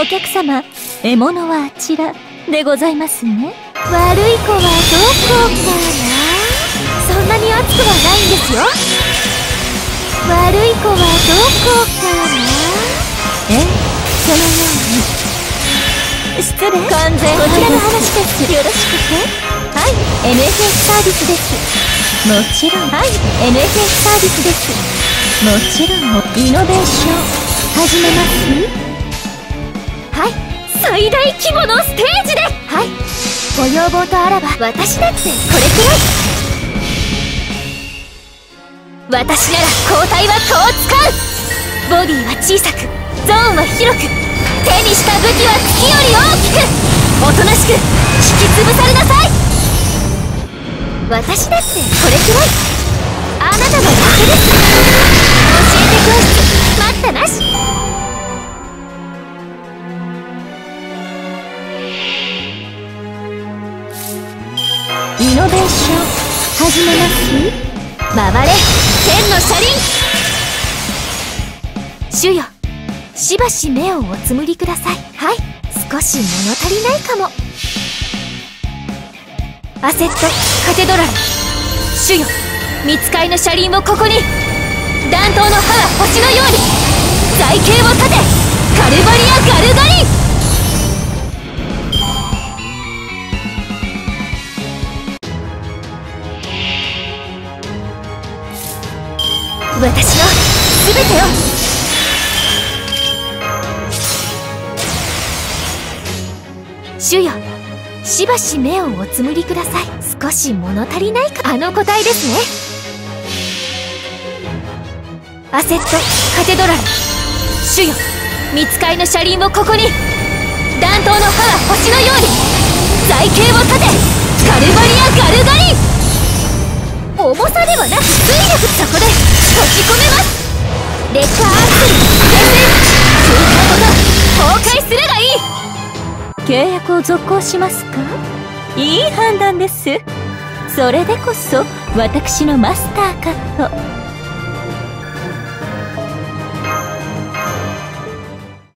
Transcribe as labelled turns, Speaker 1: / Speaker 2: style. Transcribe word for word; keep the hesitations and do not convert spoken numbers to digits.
Speaker 1: お客様、獲物はあちらでございますね。悪い子はどこかな。そんなに熱くはないんですよ。悪い子はどこかな。ええ、そのように。失礼。完全こちらの話です。よろしくて。はい、エヌエフエス サービスです。もちろん。はい、エヌエフエス サービスです。もちろん。イノベーション始めます。はい、最大規模のステージで。はい、ご要望とあらば私だってこれくらい。私なら交代はこう使う。ボディは小さく、ゾーンは広く、手にした武器は月より大きく、おとなしく引き潰されなさい。私だってこれくらい。あなたの負けです。教えて教室待ったなし。イノベーション始めます。回れ天の車輪。主よ、しばし目をおつむりください。はい、少し物足りないかも。アセットカテドラル。主よ、見つかいの車輪をここに。弾頭の刃は星のように。財形を立てカルバリア・ガルガリ。私の全てを。主よ、しばし目をおつむりください。少し物足りないか。あの個体ですね。アセットカテドラル。主よ、見つかいの車輪をここに。弾頭の刃は星のように。財形を立てカルバリア・ガルガリ。重さではなく水力。そこで閉じ込めます。レッカーアクセル停戦。空間ごと崩壊するがいい。契約を続行しますか。いい判断です。それでこそ私のマスターカット。